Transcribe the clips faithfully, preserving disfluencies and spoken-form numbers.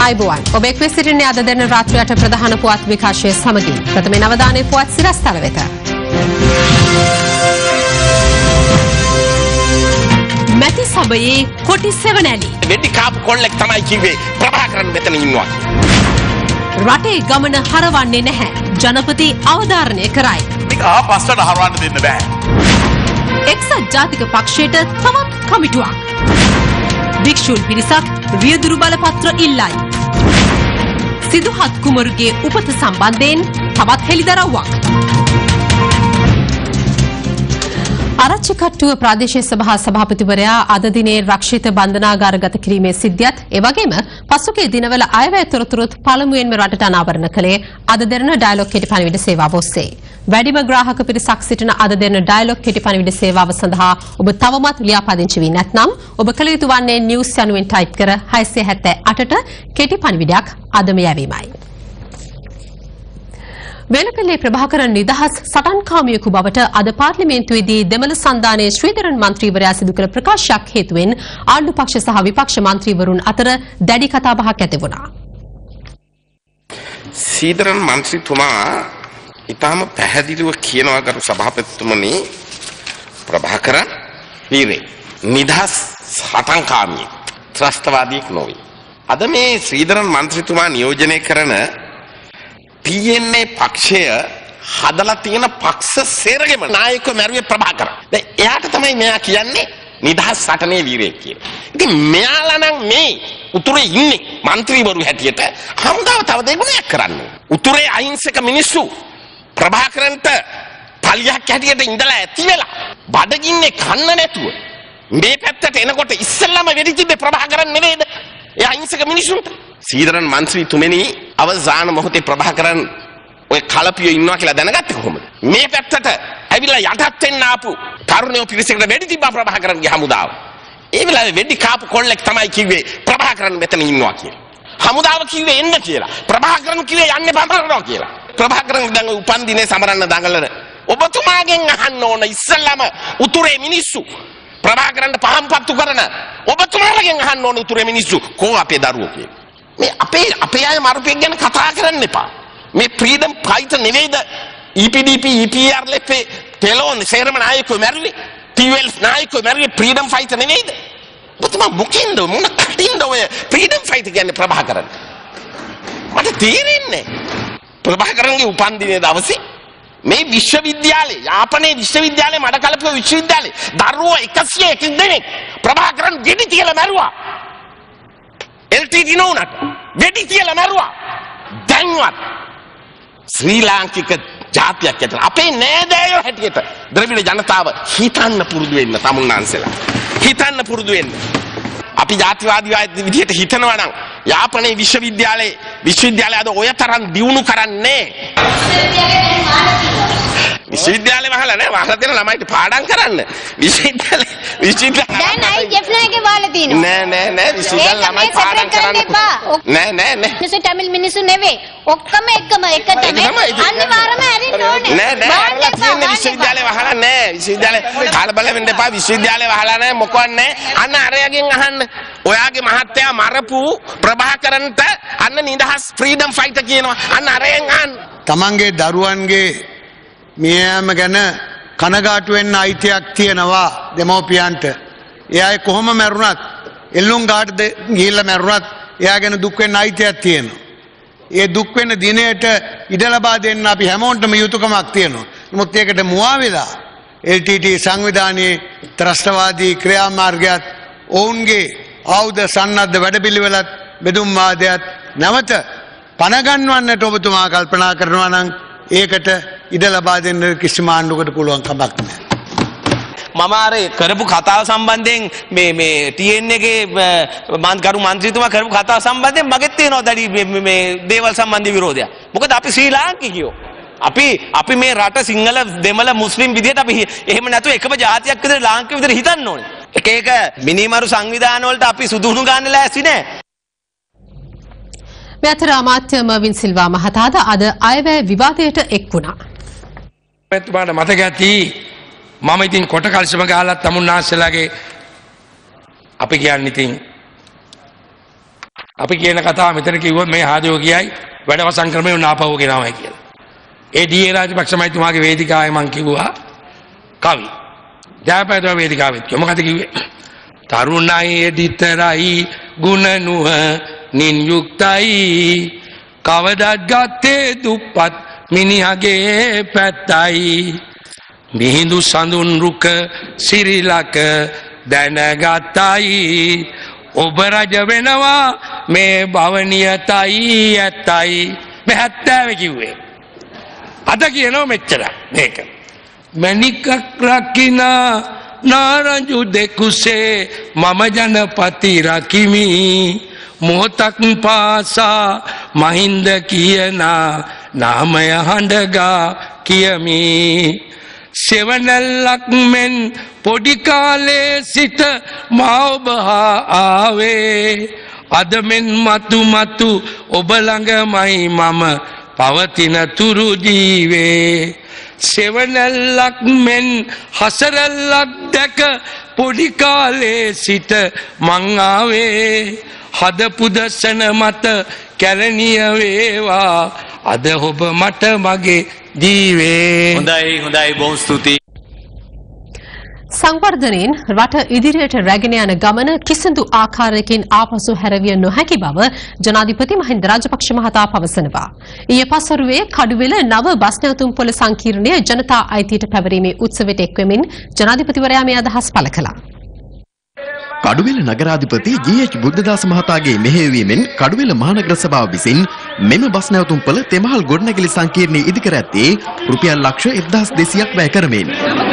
ආයුබෝවන් ඔබ එක්ව සිටින්නේ අද දින රාත්‍රියට ප්‍රධාන පුවත් විකාශය සමගින් ප්‍රථමයෙන් අවධානය පුවත් සිරස්තල වෙත. මැති සභයේ කොටි සෙවණැලි වෙඩි කාපු කොල්ලෙක් තමයි කිව්වේ ප්‍රභාකරන් මෙතන ඉන්නවා. රටේ ගමන හරවන්නේ නැහැ ජනපති අවධාරණය කරයි. මේක ආපස්සට හරවන්න දෙන්න බෑ. එක්සත් ජාතික පක්ෂයට තවත් කමිටුවක්. භික්ෂුන් පිරිසක් රියදුරු බලපත්‍ර ඉල්ලයි. සිදුහත් කුමරුගේ උපත සම්බන්ධයෙන් තවත් හෙළිදරව්වක්. ආරච්චිකට්ටුව ප්‍රාදේශීය සභා සභාපතිවරයා අද දිනේ රක්ෂිත බන්ධනාගාරගත කිරීමේ සිද්ධියත් එවැගේම පසුගිය දිනවල අයවැය තොරතුරුත් පළමුවෙන්ම රටට අනාවරණ කළේ අද දෙරණ ඩයලොග් කෙටි පණිවිඩ සේවාව ඔස්සේ. වැඩිම ග්‍රාහක පිරිසක් සිටින අද දෙරණ ඩයලොග් කෙටි පණිවිඩ සේවාව සඳහා ඔබ තවමත් ලියාපදිංචි වී නැත්නම් ඔබ කළ යුතු වන්නේ නිවුස් යනුවෙන් ටයිප් කර හයසිය හැත්තෑ අටට කෙටි පණිවිඩයක් අදම යැවීමයි. වෙලපෙළේ ප්‍රභාකරන් නිදහස් සටන්කාමියෙකු බවට අද පාර්ලිමේන්තුවේදී දෙමළ සන්ධානයේ ශ්‍රීධරන් මන්ත්‍රීවරයා සිදු කළ ප්‍රකාශයක් හේතුවෙන් ආණ්ඩු පක්ෂ සහ විපක්ෂ මන්ත්‍රීවරුන් අතර දැඩි කතාබහක් ඇති වුණා. ශ්‍රීධරන් මන්ත්‍රීතුමා ඊටම පැහැදිලිව කියනවා කරු සභාපතිතුමනි ප්‍රභාකරන් වීරේ නිදහස් සටන්කාමියෙක් ත්‍රස්තවාදියෙක් නොවේ. අද මේ ශ්‍රීධරන් මන්ත්‍රීතුමා නියෝජනය කරන P N A පක්ෂය හදලා තියෙන පක්ෂ සේරගෙම නායකව මැරුවේ ප්‍රභාකරන්. දැන් එයාට තමයි මෙයා කියන්නේ නිදහස් සටනේ වීරයෙක් කියලා. ඉතින් මෙයාලා නම් මේ උතුරේ ඉන්නේ മന്ത്രിවරු හැටියට හමුදාව තව දෙගුණයක් කරන්නේ. උතුරේ අහිංසක මිනිස්සු ප්‍රභාකරන්ට පලියක් හැටියට ඉඳලා ඇති වෙලා බඩගින්නේ කන්න නැතුව මේ පැත්තට එනකොට ඉස්සෙල්ලාම වෙඩි තිබ්බේ ප්‍රභාකරන් නෙවෙයිද? ඒ අහිංසක මිනිසුන්ට ශ්‍රීධරන් මන්ත්‍රීතුමනි අවසාන මොහොතේ ප්‍රභාකරන් ඔය කලපියෝ ඉන්නවා කියලා දැනගත්තේ කොහොමද? මේ පැත්තට ඇවිල්ලා යටත් වෙන්න ආපු තරුණයෝ පිරිසකට වෙඩි තිබ්බා ප්‍රභාකරන්ගේ හමුදාව. ඒ වෙලාවේ වෙඩි කාපු කොල්ලෙක් තමයි කිව්වේ ප්‍රභාකරන් මෙතන ඉන්නවා කියලා. හමුදාව කිව්වේ එන්න කියලා. ප්‍රභාකරන් කිව්වේ යන්න බඹරනවා කියලා. ප්‍රභාකරන් දැන් උපන් දිනේ සමරන්න දඟලන ඔබතුමාගෙන් අහන්න ඕන ඉස්සල්ලාම උතුරේ මිනිස්සු ප්‍රභාකරන්ට පහම් පත්තු කරන ඔබතුමාලගෙන් අහන්න ඕන උතුරේ මිනිස්සු කෝ අපේ දරුවෝ කියලා. මේ අපේ අපේ අය මරුපෙක් ගැන කතා කරන්න එපා. මේ ෆ්‍රීඩම් ෆයිටර් නෙවෙයිද E P D P E P R ලෙපේ තෙලෝන් සේරම නායකයෝ මැරුවේ T twelve නායකයෝ මැරුවේ ෆ්‍රීඩම් ෆයිටර් නෙවෙයිද? ඔබතුමා මොකෙන්ද මොන කටින්ද ඔය ෆ්‍රීඩම් ෆයිටර් කියන්නේ ප්‍රභාකරන්? මට තේරෙන්නේ ප්‍රභාකරන්ගේ උපන් දිනේ දවසේ මේ විශ්වවිද්‍යාලේ යාපනයේ විශ්වවිද්‍යාලේ මඩකලපුව විශ්වවිද්‍යාලේ දරුවෝ එකසිය එක දෙනෙක් ප්‍රභාකරන් ගෙඩි තියලා මැරුවා. L T T නෝනට වෙඩි තියලා මැරුවා. දැන්වත් ශ්‍රී ලාංකික ජාතියක් ඇතර අපේ නෑදෑයෝ හැටියට ද්‍රවිඩ ජනතාව හිතන්න පුරුදු වෙන්න තමුන්නාන්සලා. හිතන්න පුරුදු වෙන්න. අපි ජාතිවාදී විදිහට හිතනවා නම් යාපනයේ විශ්වවිද්‍යාලේ විශ්වවිද්‍යාලය අද ඔය තරම් දියුණු කරන්නේ විශ්වවිද්‍යාලේ වහලා නෑ වහලා දෙන ළමයිට පාඩම් කරන්න විශ්වවිද්‍යාලේ විශ්වවිද්‍යාලේ දැන් අයි ජෙෆ්නාගේ වහලා තියෙනවා නෑ නෑ නෑ විශ්වවිද්‍යාලේ ළමයි පාඩම් කරන්න නෑ නෑ නෑ මිනිස්සු තමිල් මිනිස්සු නෙවෙයි ඔක්කොම එකම එක තමයි අනිවාර්යයෙන්ම ඇරින්න ඕනේ නෑ නෑ වහලා තියෙන්නේ විශ්වවිද්‍යාලේ වහලා නෑ විශ්වවිද්‍යාලේ කාලබල වෙන්න එපා විශ්වවිද්‍යාලේ වහලා නෑ මොකවත් නෑ අන්න අරයාගෙන් අහන්න ඔයාගේ මහත්තයා මරපු ප්‍රභාකරන්ට අන්න නිදහස් ෆ්‍රීඩම් ෆයිටර් කියනවා අන්න අරයෙන් අහන්න තමන්ගේ දරුවන්ගේ මියෑම ගැන කනගාටු වෙන්න අයිතියක් තියෙනවා දෙමව්පියන්ට. එයා කොහොම මැරුණත් එල්ලුම් ගාට ගිහිල්ලා මැරුණත් එයා ගැන දුක් වෙන්න අයිතියක් තියෙනවා. ඒ දුක් වෙන දිනයට ඉඩ ලබා දෙන්න අපි හැමෝටම යුතුයකමක් තියෙනවා. නමුත් ඒකට මුවා වෙලා L T T සංවිධානයේ ත්‍රස්තවාදී ක්‍රියාමාර්ගයත් ඔවුන්ගේ ආයුධ සන්නද්ධ වැඩපිළිවෙලත් බෙදුම් වාදයත් නැවත පණ ගන්නවන්නට ඔබතුමා කල්පනා කරනවා නම් ඒකට ඉඩ ලබා දෙන්න කිසිම ආණ්ඩුවකට පුළුවන් කමක් නැහැ. මම අර කරපු කතාව සම්බන්ධයෙන් මේ මේ T N එකේ මන්ත්‍රීතුමා මන්ත්‍රීතුමා කරපු කතාව සම්බන්ධයෙන් මගෙත් තියෙනවා දැඩි මේ දේවල් සම්බන්ධ විරෝධයක්. මොකද අපි ශ්‍රී ලාංකිකයෝ. අපි අපි මේ රට සිංහල දෙමළ මුස්ලිම් විදිහට අපි එහෙම නැතුව එකම ජාතියක් විදිහට ලාංකික විදිහට හිතන්න ඕනේ. එක එක මිනිමරු සංවිධාන වලට අපි සුදුහුණු ගන්න ලෑස්ති නෑ. මේ අතර අමාත්‍ය මර්වින් සිල්වා මහතාද අද අයවැය විවාදයට එක් වුණා. එතුමාට මතක ඇති මම ඉතින් කොට කල්සම ගාලා තමුන්නාන්සලාගේ අපි කියන්නේ ඉතින් අපි කියන කතාව මෙතන කිව්වොත් මේ හාදයෝ කියයි වැඩවසම් ක්‍රමය නාපව ගෙනාවයි කියලා. ඒ ඩී.ඒ. රාජපක්ෂ මහත්මයාගේ වේදිකාවේ මං කිව්වා කවි. ජයපැදව වේදිකාවෙත් කිව්වා. මොකද කිව්වේ? තරුණයි දිතරයි ගුණ නුවණින් යුක්තයි කවදත් ගත්තේ දුප්පත් මිනිහගේ පැත්තයි මිහිඳු සඳුන් රුක සිරිලක දැනගතයි ඔබ රජ වෙනවා මේ භවනියතයි ඇත්තයි මේ හැත්තෑව කිව්වේ අද කියනවා මෙච්චර මේක මණිකක් රකිනා නාරංජු දෙකුසේ මම ජනපති රකිමි මොහොතක් පාසා මහින්ද කියනා නාමය හඬගා කියමි සෙවණැල්ලක් මෙන් පොඩි කාලේ සිට මා ඔබ හා ආවේ අද මෙන් මතු මතු ඔබ ළඟමයි මම පවතින තුරු ජීවේ සෙවණැල්ලක් මෙන් හසරැල්ලක් දැක පොඩි කාලේ සිට මං ආවේ හදපු දසන මත කැලණිය වේවා අද ඔබ මට මගේ ජීවේ හොඳයි හොඳයි බොහොම ස්තුතියි සංවර්ධනයෙන් රට ඉදිරියට රැගෙන යන ගමන කිසිදු ආකාරයකින් ආපසු හැරවිය නොහැකි බව ජනාධිපති මහින්ද රාජපක්ෂ මහතා පවසනවා. ඊයේ පසුරුවේ කඩුවෙල නව බස් නැවතුම්පොළ සංකීර්ණය ජනතා අයිතියට පැවරීමේ උත්සවයට එක්වෙමින් ජනාධිපතිවරයා මේ අදහස් පළ කළා. කඩුවෙල නගරාධිපති ජී.එච්. බුද්ධදාස මහතාගේ මෙහෙයවීමෙන් කඩුවෙල මහනගර සභාව විසින් මෙම බස් නැවතුම්පොළ තෙමහල් ගොඩනැගිලි සංකීර්ණය ඉදිකර ඇත්තේ රුපියල් ලක්ෂ එක්දහස් දෙසීයක් වැය කරමින්.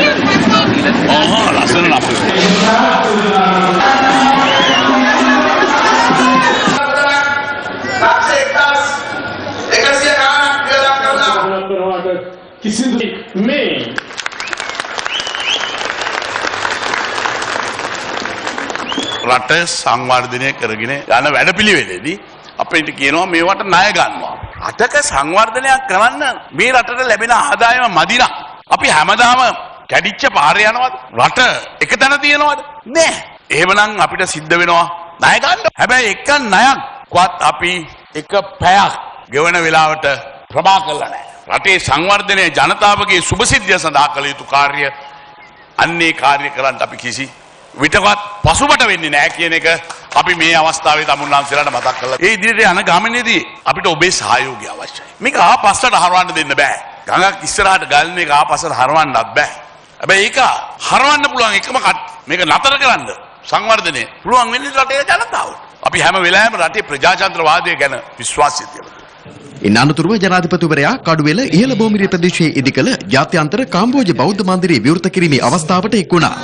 රට සංවර්ධනය කරගෙන යන වැඩපිළිවෙලේදී අපිට කියනවා මේවට ණය ගන්නවා. රටක සංවර්ධනයක් කරන්න මේ රටට ලැබෙන ආදායම මදි නම් අපි හැමදාම කැඩිච්ච පාරේ යනවද? රට එක තැන තියනවද? නෑ. එහෙමනම් අපිට සිද්ධ වෙනවා ණය ගන්න. හැබැයි එක ණයක් වත් අපි එක පැයක් ගෙවන වෙලාවට ප්‍රභා කළා නෑ. රටේ සංවර්ධනය ජනතාවගේ සුබසිද්ධිය සඳහා කළ යුතු කාර්ය අන්නේ කාර්ය කරන්න අපි කිසි විටවත් පසුබට වෙන්නේ නැහැ කියන එක අපි මේ අවස්ථාවේ තමුන්නාන්සේලාට මතක් කරලා ඒ ඉදිරියට යන ගමනේදී අපිට ඔබේ සහයෝගය අවශ්‍යයි. මේක ආපස්සට හරවන්න දෙන්න බෑ. ගඟක් ඉස්සරහට ගලන එක ආපස්සට හරවන්නත් බෑ. හැබැයි ඒක හරවන්න පුළුවන් එකම මේක නතර කරන්න සංවර්ධනය පුළුවන් වෙන්නේ රටේ ජනතාවට. අපි හැම වෙලාවෙම රටේ ප්‍රජාතන්ත්‍රවාදය ගැන විශ්වාසය තියනවා. ඉන් අනතුරුව ජනාධිපතිවරයා කඩුවෙල ඉහළ භූමිරීය ප්‍රදේශයේ ඉදිකළ ජාත්‍යන්තර කාම්බෝජ බෞද්ධ මන්දිරය විවෘත කිරීමේ අවස්ථාවට එක් වුණා.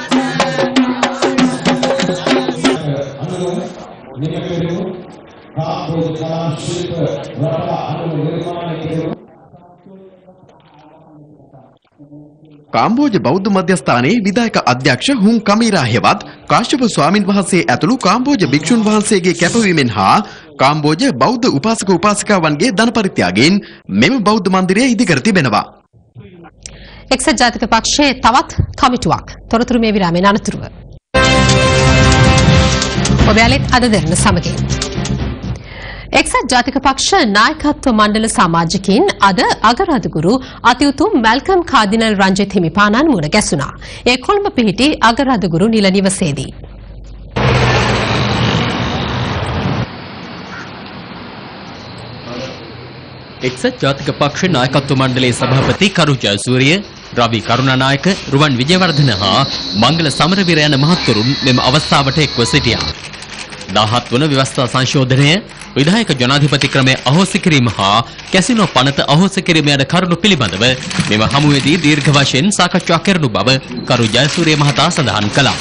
කාම්බෝජ බෞද්ධ මධ්‍යස්ථානයේ විධායක අධ්‍යක්ෂ හුන් කමීරා හෙවත් කාශ්‍යප ස්වාමින් වහන්සේ ඇතුළු කාම්බෝජ භික්ෂුන් වහන්සේගේ කැපවීමෙන් හා කාම්බෝජ බෞද්ධ උපාසක උපාසිකාවන්ගේ ධන පරිත්‍යාගයෙන් මෙම බෞද්ධ මන්දිරය ඉදිකර තිබෙනවා. එක්සත් ජාතික පක්ෂයේ තවත් කමිටුවක් තොරතුරු මේ විරාමයෙන් අනතුරුව. ඔබ යාලෙත් අද දෙරණ සමගින් එක්සත් ජාතික පක්ෂ නායකත්ව මණ්ඩල සමාජිකින් අද අගරාදුගුරු අතිඋතුම් මැල්කම් කාදිනල් රංජිත් හිමිපාණන් මුණ ගැසුණා. ඒ කොළඹ පිහිටි අගරාදුගුරු නිල නිවසේදී. එක්සත් ජාතික පක්ෂ නායකත්ව මණ්ඩලයේ සභාපති කරු ජයසූරිය, රවි කරුණානායක, රුවන් විජේවර්ධන හා මංගල සමරවීර යන මහත්වරුන් මෙම අවස්ථාවට එක්ව සිටියා. දහහත් වන ව්‍යවස්ථා සංශෝධනය, විධායක ජනාධිපති ක්‍රමය අහෝසි කිරීම හා කැසිනෝ පනත අහෝසි කිරීම යන කරුණු පිළිබඳව මෙම හමුවේදී දීර්ඝ වශයෙන් සාකච්ඡා කරනු බව කරු ජයසූරිය මහතා සඳහන් කළා.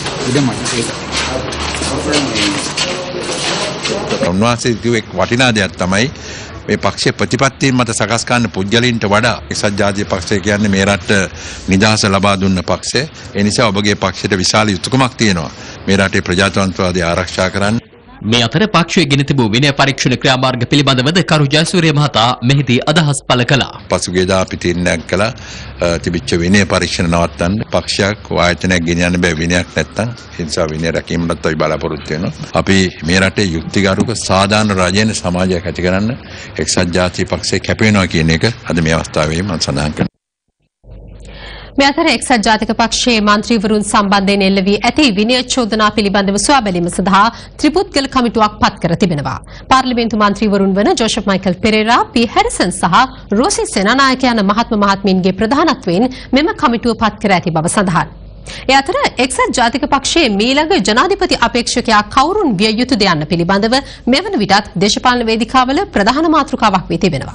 උන්වහන්සේ කිව්වේ වටිනා දෙයක් තමයි මේ පක්ෂයේ ප්‍රතිපත්තීන් මත සකස් කරන පුජ්‍යලින්ට වඩා එක්සත් ජාතික පක්ෂය කියන්නේ මේ රට නිදහස ලබා දුන්න පක්ෂය. ඒ නිසා ඔබගේ පක්ෂයට විශාල යුතුයකමක් තියෙනවා මේ රටේ ප්‍රජාතන්ත්‍රවාදය ආරක්ෂා කරන්න. මේ අතර පක්ෂයේ ගෙන තිබූ විනය පරීක්ෂණ ක්‍රියාමාර්ග පිළිබඳවද කරු ජයසූරිය මහතා මෙහිදී අදහස් පළ කළා. පසුගියදා අපි තීරණයක් කළා තිබිච්ච විනය පරීක්ෂණ නවත්තන්න. පක්ෂයක් වායතනයක් ගෙනියන්න බෑ විනයක් නැත්තම්. ඒ නිසා විනය රැකීමටත් අපි බලාපොරොත්තු වෙනවා. අපි මේ රටේ යුක්තිගරුක සාධාරණ රාජ්‍ය සමාජයක් ඇති කරන්න එක්සත් ජාතික පක්ෂය කැප වෙනවා කියන එක අද මේ අවස්ථාවේ මම සඳහන් කරනවා. මේ අතර එක්සත් ජාතික පක්ෂයේ මන්ත්‍රීවරුන් සම්බන්ධයෙන් එල්ල වී ඇති විනය චෝදනා පිළිබඳව සොයා බැලීම සඳහා ත්‍රිපුද්ගල කමිටුවක් පත් කර තිබෙනවා. පාර්ලිමේන්තු මන්ත්‍රීවරුන් වන Joseph Michael Perera, P Harrison සහ රෝසි සේනානායක යන මහත්ම මහත්මීන්ගේ ප්‍රධානත්වයෙන් මෙම කමිටුව පත් කර ඇති බව සඳහන්. ඒ අතර එක්සත් ජාතික පක්ෂයේ මීළඟ ජනාධිපති අපේක්ෂකයා කවුරුන් විය යුතුද යන්න පිළිබඳව මෙවන විටත් දේශපාලන වේදිකාවල ප්‍රධාන මාතෘකාවක් වී තිබෙනවා.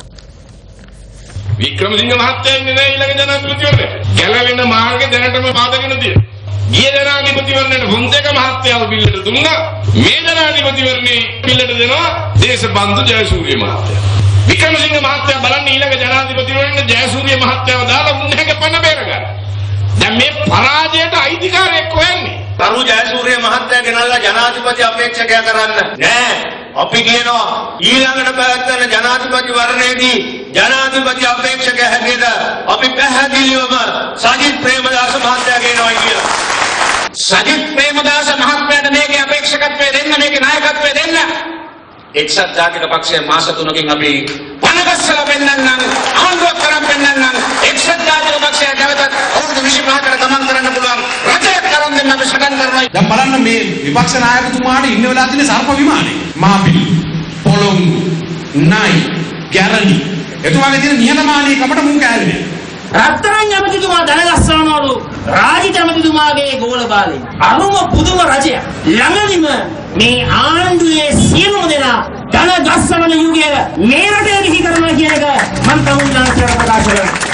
වික්‍රමසිංහ මහත්තයා ඉන්නේ නැහැ ඊළඟ ජනාධිපතිවරණයට. ගැලවෙන මාර්ගය දැනටම පාදගෙන තියෙනවා. ගිය ජනාධිපතිවරණයට ෆොන්සේකා මහත්තයාව බිල්ලට දුන්නා. මේ ජනාධිපතිවරණේ බිල්ලට දෙනවා දේශබන්දු ජයසූරිය මහත්තයා. වික්‍රමසිංහ මහත්තයා බලන්න ඊළඟ ජනාධිපතිවරණයට ජයසූරිය මහත්තයාව දාලා උන්වහන්ගේ පණ බේරගන්න. දැන් මේ පරාජයට අයිතිකාරයෙක් හොයන්නේ. කරු ජයසූරිය මහත්තයා ගෙනල්ලා ජනාධිපති අපේක්ෂකයා කරන්න නෑ. අපි කියනවා ඊළඟට පැවැත්වෙන ජනාධිපති වරණයේදී ජනාධිපති අපේක්ෂක හැටියට අපි පැහැදිලිවම සජිත් ප්‍රේමදාස මහත්තයා කියනවා කියලා. සජිත් ප්‍රේමදාස මහත්මයාට මේකේ අපේක්ෂකත්වය දෙන්න, මේකේ නායකත්වය දෙන්න. එක්සත් ජාතික පක්ෂයේ මාස තුනකින් අපි පනගස්සලා පෙන්නන්නම්, ආණ්ඩුවක් කරන් පෙන්නන්නම්. එක්සත් ජාතික පක්ෂය නැවතත් අවුරුදු විසිපහකට ගමන් කරන්න පුළුවන් රටයක් කරන් දෙන්න අපි සටන් කරනවා. දැන් බලන්න මේ විපක්ෂ නායකතුමාට ඉන්න වෙලාව තියෙන සර්ප විමානේ. මාපිලි, පොළොංගු, නයි, ගැරණි. එතුමාගේ තියෙන නිහතමානී කමට මුන් කෑල්ලේ. රත්තරන් ඇමතිතුමා දැනගස්සනවලු රාජිත ඇමතිතුමාගේ ගෝල බාලේ. අරුම පුදුම රජයක්. ළඟදිම මේ ආණ්ඩුවේ සියලුම දෙනා දැනගස්සන යුගය මේ රටේ දිහි කරනවා කියන එක මම තමුන්ලාට ප්‍රකාශ කරනවා.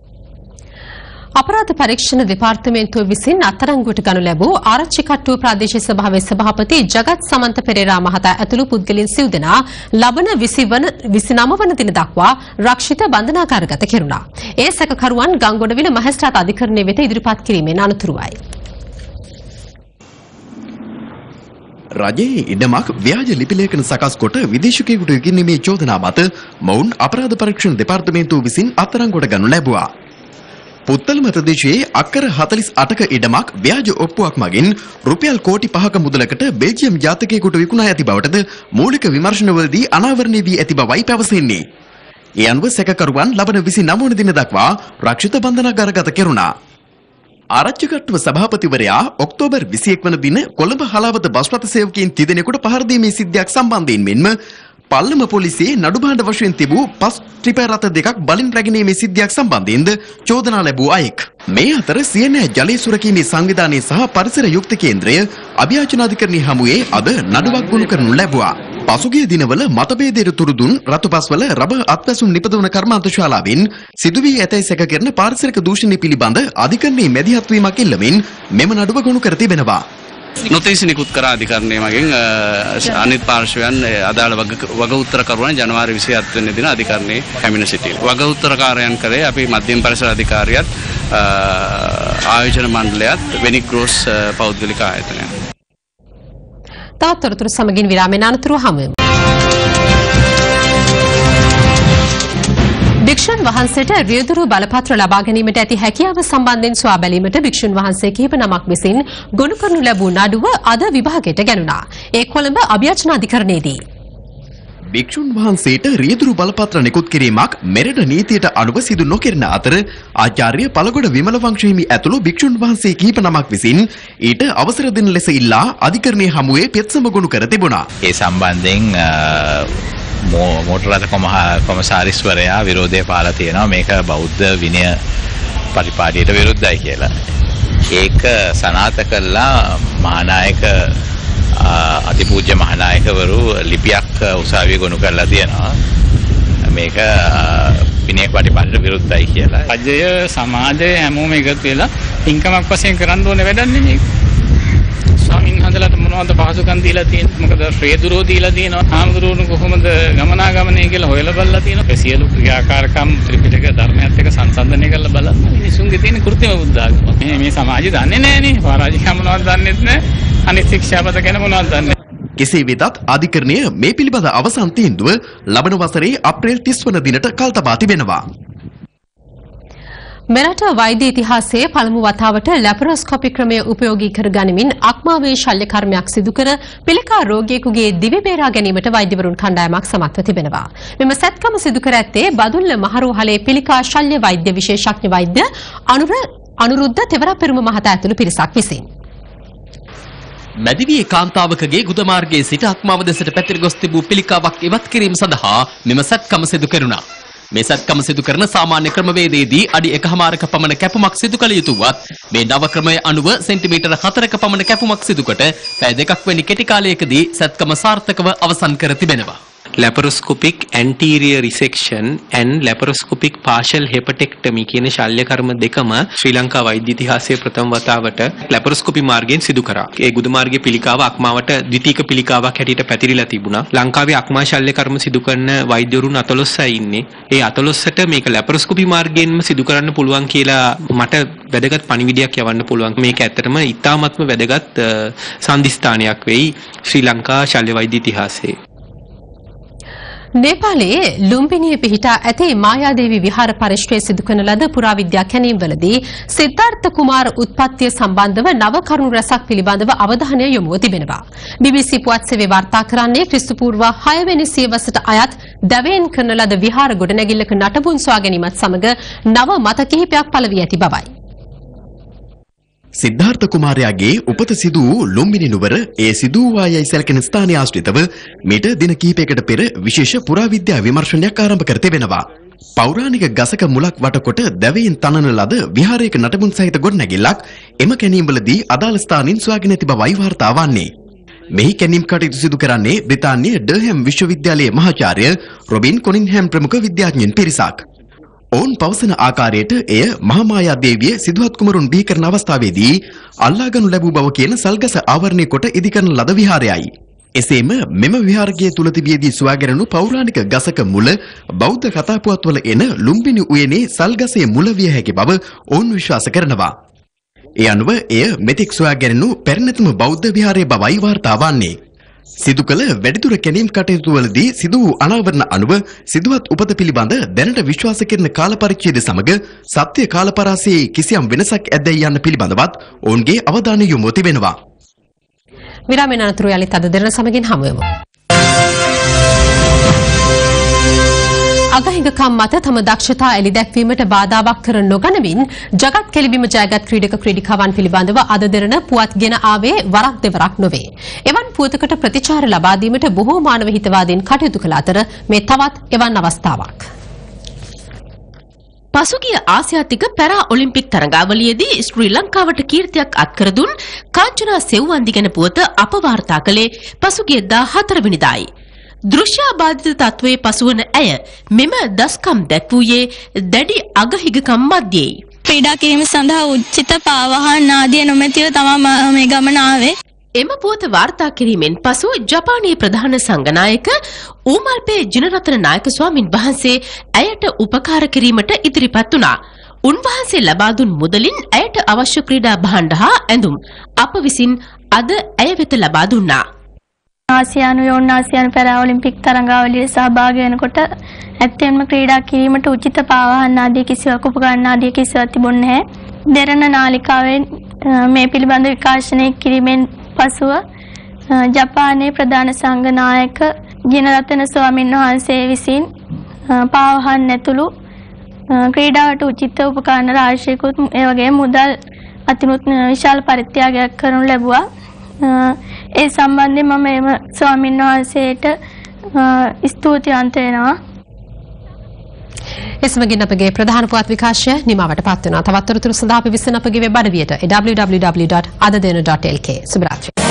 අපරාධ පරීක්ෂණ දෙපාර්තමේන්තුව විසින් අත්අඩංගුවට ගනු ලැබූ ආරච්චි කට්ටුව ප්‍රාදේශීය සභාවේ සභාපති ජගත් සමන්ත පෙරේරා මහතා ඇතුළු පුද්ගලයන් සිව් දෙනා ලබන විසිනව වන දින දක්වා රක්ෂිත බන්ධනාගාරගත කෙරුණා. ඒ සැකකරුවන් ගංගොඩවිල මහේස්ත්‍රාත් අධිකරණය වෙත ඉදිරිපත් කිරීමෙන් අනතුරුවයි. රජයේ ඉඩමක් ව්‍යාජ ලිපි ලේඛන සකස් කොට විදේශිකයෙකුට ඉගෙනීමේ චෝදනා මත මොවුන් අපරාධ පරීක්ෂණ දෙපාර්තමේන්තුව විසින් අත්අඩංගුවට ගනු ලැබුවා. පුත්තලම ප්‍රදේශයේ අක්කර හතළිස් අටක ඉඩමක් ව්‍යාජ ඔප්පුවක් මගින් රුපියල් කෝටි පහක මුදලකට බෙල්ජියම් ජාතකයෙකුට විකුණා ඇති බවටද මූලික විමර්ශනවලදී අනාවරණය වී ඇති බවයි පැවසෙන්නේ. ඒ අනුව සැකකරුවන් ලබන විසිනව වන දින දක්වා රක්ෂිත බන්ධනාගාරගත කෙරුණා. ආරච්චිකට්ටුව සභාපතිවරයා ඔක්තෝබර් විසිඑක වන දින කොළඹ හලාවත බස්රථ සේවකයින් තිදෙනෙකුට පහර දීමේ සිද්ධියක් සම්බන්ධයෙන් මෙන්ම පල්ලම පොලිසියේ නඩුභාණ්ඩ වශයෙන් තිබූ පස් ට්‍රිපර් රථ දෙකක් බලින් රැගෙනීමේ සිද්ධියක් සම්බන්ධයෙන්ද චෝදනා ලැබූ අයෙක්. මේ අතර සියනෑ ජලය සුරකීමේ සංවිධානය සහ පරිසර යුක්ති කේන්ද්‍රය අභියාචනාධිකරණය හමුවේ අද නඩුවක් ගොනු කරනු ලැබුවා. පසුගිය දිනවල මතභේදයට තුරු දුන් රතුපස්වල රබර් අත්වැසුම් නිපදවන කර්මාන්ත ශාලාවෙන් සිදුවී ඇතැයි සැක කරන පාරිසරික දූෂණය පිළිබඳ අධිකරණයේ මැදිහත් වීමක් ඉල්ලමින් මෙම නඩුව ගොනු කර තිබෙනවා. නොතීසි නිකුත් කර අධිකරණය මගින් අනිත් පාර්ශවයන් අදාළ වග උත්තරකරුවන් ජනවාරි විසිහත වෙනි දින අධිකරණයේ පැමිණ සිටිනවා. වග උත්තරකාරයන් කරේ අපි මධ්‍යම පරිසර අධිකාරියත් ආයෝජන මණ්ඩලයත් වෙනික් ග්‍රෝස් පෞද්ගලික ආයතනය. තවත් තොරතුරු සමගින් විරාමයෙන් අනතුරුව හමුවෙමු. භික්ෂුන් වහන්සේට රියදුරු බලපත්‍ර ලබා ගැනීමට ඇති හැකියාව සම්බන්ධයෙන් සොයා බැලීමට භික්ෂුන් වහන්සේ කිහිප නමක් විසින් ගොනු කරනු ලැබූ නඩුව අද විභාගයට ගැනුණා. ඒ කොළඹ අභියාචනාධිකරණයේදී භික්ෂුන් වහන්සේට රියදුරු බලපත්‍ර නිකුත් කිරීමක් මෙරට නීතියට අනුව සිදු නොකරන අතර ආචාර්ය පළගොඩ විමල වංශහිමි ඇතුළු භික්ෂුන් වහන්සේ කිහිප නමක් විසින් ඊට අවසර දෙන ලෙස ඉල්ලා අධිකරණයේ හමුවේ පෙත්සම ගොනු කර තිබුණා. ඒ සම්බන්ධයෙන් මෝටර් රථ කොමසාරිස්වරයා විරෝධය පාලා තියෙනවා මේක බෞද්ධ විනය පරිපාටියට විරුද්ධයි කියලා. ඒක සනාථ කළා මහානායක අතිපූජ්‍ය මහානායකවරු ලිපියක් උසාවිය ගොනු කරලා තියෙනවා. මේක විනය පරිපාටියට විරුද්ධයි කියලා. රජය සමාජය හැමෝම එකතු වෙලා ඉන්කමක් වශයෙන් කරන්න ඕනේ වැඩක් නෙමෙයි. ස්වාමීන් වහන්සේලාට මොනවද පහසුකම් දීලා තියෙන්නේ? මොකද ශ්‍රේදුරෝ දීලා තියෙනවා. ආමඳුරුණු කොහොමද ගමනාගමනය කියලා හොයලා බලලා තියෙනවා. සියලු ක්‍රියාකාරකම් ත්‍රිපිටක ධර්මයත් එක්ක සංසන්දනය කරලා බලන්න මිනිසුන්ගේ තියෙන කෘත්‍රිම බුද්ධ ආගම. මේ මේ සමාජය දන්නේ නැහනේ. පරාජිකා මොනවද දන්නෙත් නැහැ. අනිත් ශික්ෂාපද ගැන මොනවද දන්නේ? කෙසේ වෙතත් අධිකරණය මේ පිළිබඳ අවසන් තීන්දුව ලබන වසරේ අප්‍රේල් තිස් වන දිනට කල් තබා තිබෙනවා. මෙරට වෛද්‍ය ඉතිහාසයේ පළමු වතාවට ලැපරොස්කොපි ක්‍රමය උපයෝගී කර ගනිමින් අක්මාවේ ශල්‍ය කර්මයක් සිදු කර පිළිකා රෝගියෙකුගේ දිවි බේරා ගැනීමට වෛද්‍යවරුන් කණ්ඩායමක් සමත්ව තිබෙනවා. මෙම සැත්කම සිදු කර ඇත්තේ බදුල්ල මහරෝහලේ පිළිකා ශල්‍ය වෛද්‍ය විශේෂඥ වෛද්‍ය අනුර අනුරුද්ධ තෙවරපෙරුම මහතා ඇතුළු පිරිසක් විසින්. මැදිවියේ කාන්තාවකගේ ගුද මාර්ගයේ සිට අක්මාව දෙසට පැතිර ගොස් තිබූ පිළිකාවක් ඉවත් කිරීම සඳහා මෙම සැත්කම සිදු කෙරුණා. මේ සැත්කම සිදු කරන සාමාන්‍ය ක්‍රමවේදයේදී අඩි එකහමාරක පමණ කැපුමක් සිදු කළ යුතුවත් මේ නව ක්‍රමය අනුව සෙන්ටිමීටර හතරක පමණ කැපුමක් සිදු කොට පැය දෙකක් වැනි කෙටි කාලයකදී සැත්කම සාර්ථකව අවසන් කර තිබෙනවා. laparoscopic anterior resection and laparoscopic partial hepatectomy කියන ශල්‍ය කර්ම දෙකම ශ්‍රී ලංකා වෛද්‍ය ඉතිහාසයේ ප්‍රථම වතාවට laparoscopy මාර්ගයෙන් සිදු කරා. ඒ ගුද මාර්ගයේ පිළිකාව අක්මාවට ද්විතීක පිළිකාවක් හැටියට පැතිරිලා තිබුණා. ලංකාවේ අක්මා ශල්‍ය කර්ම සිදු කරන වෛද්‍යවරුන් අතලොස්සයි ඉන්නේ. ඒ අතලොස්සට මේක laparoscopy මාර්ගයෙන්ම සිදු කරන්න පුළුවන් කියලා මට වැදගත් පණිවිඩයක් යවන්න පුළුවන්. මේක ඇත්තටම ඉතාමත්ම වැදගත් සම්දිස්ථානයක් වෙයි ශ්‍රී ලංකා ශල්‍ය වෛද්‍ය ඉතිහාසයේ. නේපාලයේ ලුම්බිනියේ පිහිටා ඇති මායාදේවි විහාර පරිශ්‍රයේ සිදු කරන ලද පුරාවිද්‍යා කැණීම්වලදී සිද්ධාර්ථ කුමාර උත්පත්තිය සම්බන්ධව නව කරුණු රැසක් පිළිබඳව අවධානය යොමුව තිබෙනවා. බීබීසී පුවත් සේවය වාර්තා කරන්නේ ක්‍රිස්තු පූර්ව හය වෙනි සියවසට අයත් දැවයෙන් කරන ලද විහාර ගොඩනැගිල්ලක නටබුන් සොයා ගැනීමත් සමග නව මත කිහිපයක් පළ වී ඇති බවයි. සිද්ධාර්ථ කුමාරයාගේ උපත සිදු වූ ලුම්බිනි නුවර ඒ සිදු වූවායයි සැලකෙන ස්ථානයේ ආශ්‍රිතව මීට දින කිහිපයකට පෙර විශේෂ පුරාවිද්‍යා විමර්ශනයක් ආරම්භ කර තිබෙනවා. පෞරාණික ගසක මුලක් වටකොට දැවයෙන් තනන ලද විහාරයක නටබුන් සහිත ගොඩනැගිල්ලක් එම කැණීම්වලදී අදාළ ස්ථානින් සොයාගෙන ඇති බවයි වාර්තා වන්නේ. මෙහි කැණීම් කටයුතු සිදු කරන්නේ බ්‍රිතාන්‍ය ඩර්හැම් විශ්වවිද්‍යාලයේ මහාචාර්ය රොබින් කොනින්හැම් ප්‍රමුඛ විද්‍යාඥයින් පිරිසක්. ඔවුන් පවසන ආකාරයට එය මහාමායා දේවිය සිදුහත් කුමරුන් බිහි කරන අවස්ථාවේදී අල්ලාගනු ලැබූ බව කියන සල්ගස ආවරණය කොට ඉදිකරන ලද විහාරයයි. එසේම මෙම විහාරකයේ තුල තිබියදී සොයාගැනුණු පෞරාණික ගසක මුල බෞද්ධ කතාපුවත්වල එන ලුම්බිනි උයනේ සල්ගසේ මුල විය හැකි බව ඔවුන් විශ්වාස කරනවා. ඒ අනුව එය මෙතෙක් සොයාගැනුණු පැරණිතම බෞද්ධ විහාරයේ බවයි වාර්තා වන්නේ. සිදු කළ වැඩිදුර කැණීම් කටයුතු වලදී සිදු වූ අනාවරණ අනුව සිදුවත් උපත පිළිබඳ දැනට විශ්වාස කරන කාල පරිච්ඡේද සමග සත්‍ය කාල පරාසයේ කිසියම් වෙනසක් ඇද්දැයි යන්න පිළිබඳවත් ඔවුන්ගේ අවධානය යොමු තිබෙනවා. විරාමයෙන් අනතුරු යලිත් අද දෙරණ සමගින් හමු වෙමු. අගහිඟකම් මත තම දක්ෂතා එළි දැක්වීමට බාධාවක් කර නොගනිමින් ජගත් කෙලිවීම ජයගත් ක්‍රීඩක ක්‍රීඩිකාවන් පිළිබඳව අද දෙරණ පුවත් ගෙන ආවේ වරක් දෙවරක් නොවේ. එවන් පුවතකට ප්‍රතිචාර ලබා දීමට බොහෝ මානව හිතවාදීන් කටයුතු කළ අතර මේ තවත් එවන් අවස්ථාවක්. පසුගිය ආසියාතික පැරා ඔලිම්පික් තරඟාවලියේදී ශ්‍රී ලංකාවට කීර්තියක් අත්කර දුන් කාංචනා සෙව්වන්දි ගැන පුවත අප වාර්තා කළේ පසුගිය දාහතර වෙනිදායි. දෘශ්‍යාබාධිත තත්වයේ පසුවන ඇය මෙම දස්කම් දැක්වූයේ දැඩි අගහිගකම් මැදයේයි. ක්‍රීඩා කිරීම සඳහා උචිත පාවහන් ආදිය නොමැතිව තමයි මේ ගමන ආවේ. එම පුවත වාර්තා කිරීමෙන් පසු ජපානයේ ප්‍රධාන සංඝනායක ඌමල්පේ ජිනරත්න නායක ස්වාමින් වහන්සේ ඇයට උපකාර කිරීමට ඉදිරිපත් වුණා. උන්වහන්සේ ලබා දුන් මුදලින් ඇයට අවශ්‍ය ක්‍රීඩා භාණ්ඩ හා ඇඳුම් අප විසින් අද ඇය වෙත ලබා දුන්නා. ආසියානු යෝන් ආසියානු පැරා ඔලිම්පික් තරඟාවලියේ සහභාගී වෙනකොට ඇත්තෙන්ම ක්‍රීඩා කිරීමට උචිත පාවාහන ආදී කිසිවක් උපකරණ ආදී කිසිවක් තිබුණේ නැහැ. දෙරණ නාලිකාවෙන් මේ පිළිබඳ විකාශනය කිරීමෙන් පසුව ජපානයේ ප්‍රධාන සංඝ නායක ජිනරත්න ස්වාමීන් වහන්සේ විසින් පාවාහන් ඇතුළු ක්‍රීඩාවට උචිත උපකරණ රාශියකුත් ඒ වගේම මුදල් අතිනුත් විශාල පරිත්‍යාගයක් කරනු ලැබුවා. ඒ සම්බන්ධයෙන් මම එම ස්වාමීන් වහන්සේට ස්තුතිවන්ත වෙනවා. එසමගින් අපගේ ප්‍රධාන පුවත් විකාශය නිමවට පත් වෙනවා. තවත් තොරතුරු සඳහා අපි විසින් අපගේ වෙබ් අඩවියට double-u double-u double-u dot adadena dot l k සුබ රාත්‍රී.